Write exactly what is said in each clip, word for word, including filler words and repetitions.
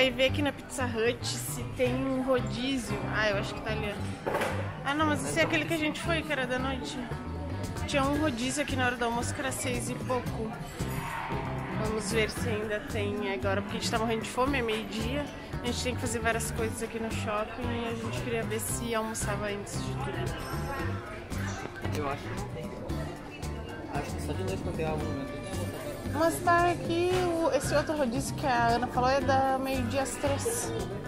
vai ver aqui na Pizza Hut se tem um rodízio. Ah, eu acho que tá ali. Ah, não, mas esse é aquele que a gente foi, que era da noite. Tinha um rodízio aqui na hora do almoço que era seis e pouco. Vamos ver se ainda tem agora, porque a gente tá morrendo de fome, é meio-dia. A gente tem que fazer várias coisas aqui no shopping e a gente queria ver se almoçava antes de tudo. Eu acho que não tem. Acho que só de noite pra pegar algum momento. Mas tá aqui, o, esse outro rodízio que a Ana falou é da meio-dia às três.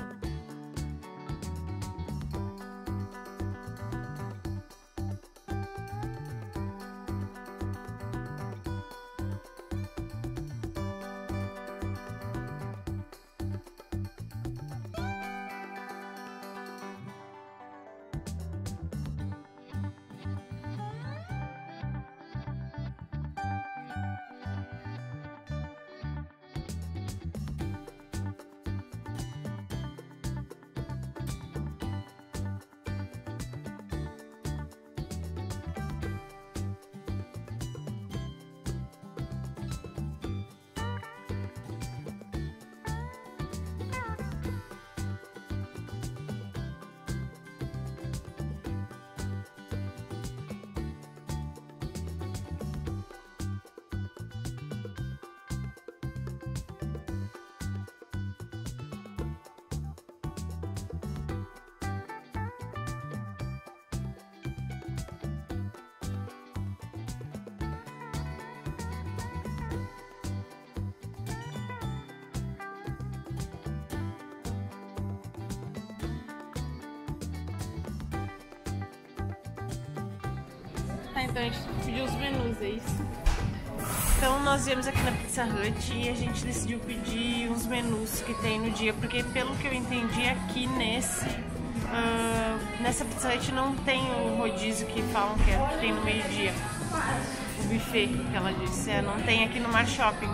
Tá, então a gente pediu os menus, é isso? Então nós viemos aqui na Pizza Hut e a gente decidiu pedir uns menus que tem no dia, porque pelo que eu entendi aqui nesse uh, nessa Pizza Hut não tem o rodízio que falam que, é, que tem no meio-dia, o buffet que ela disse, é, não tem aqui no Mar Shopping,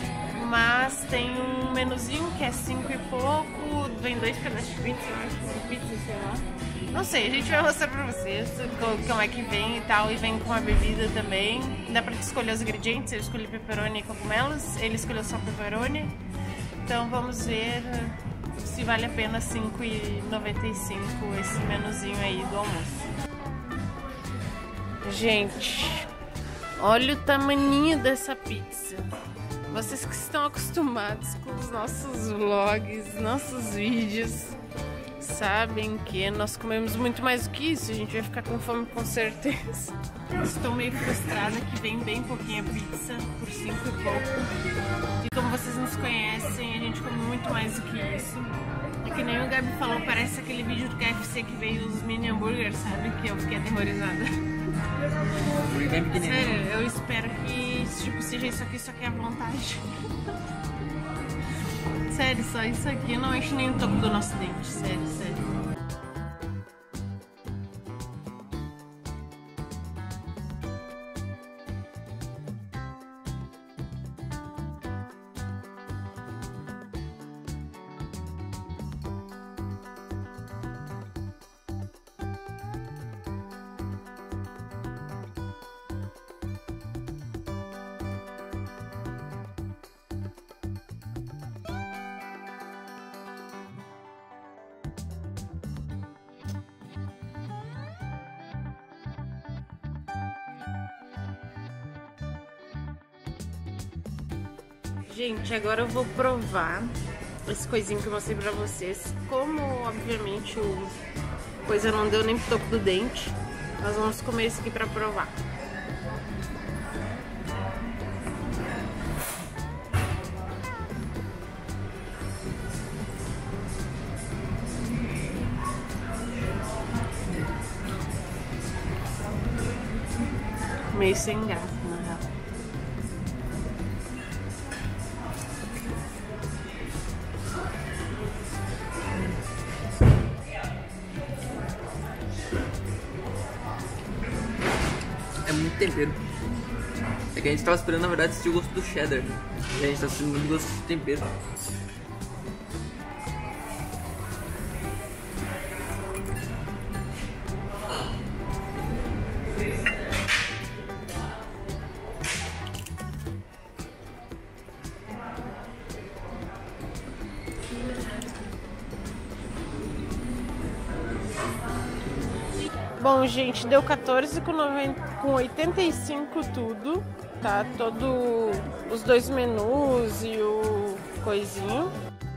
mas tem um menuzinho que é cinco e pouco, vem dois pedaços de pizza, eu acho, de pizza, sei lá. Não sei, a gente vai mostrar pra vocês como é que vem e tal, e vem com a bebida também. Dá pra escolher os ingredientes, eu escolhi pepperoni e cogumelos, ele escolheu só pepperoni. Então vamos ver se vale a pena cinco reais e noventa e cinco centavos esse menuzinho aí do almoço. Gente, olha o tamaninho dessa pizza. Vocês que estão acostumados com os nossos vlogs, nossos vídeos, sabem que nós comemos muito mais do que isso, a gente vai ficar com fome com certeza. Estou meio frustrada que vem bem pouquinha pizza, por cinco e pouco. E como vocês nos conhecem, a gente come muito mais do que isso. É que nem o Gabi falou, parece aquele vídeo do K F C que veio os mini hambúrguer, sabe? Que eu fiquei aterrorizada. Bem pequenininho. Sério, eu espero que tipo, seja isso aqui, só que é à vontade. Sério, só isso aqui não enche nem o topo do nosso dente, sério, sério. Gente, agora eu vou provar esse coisinho que eu mostrei pra vocês. Como, obviamente, o coisa não deu nem pro topo do dente, nós vamos comer esse aqui pra provar. Meio sem graça, na real. É muito tempero. É que a gente tava esperando, na verdade, sentir o gosto do cheddar. E a gente tá sentindo muito gosto de tempero. Bom, gente, deu quatorze com oitenta e cinco tudo, tá? Todo os dois menus e o coisinho.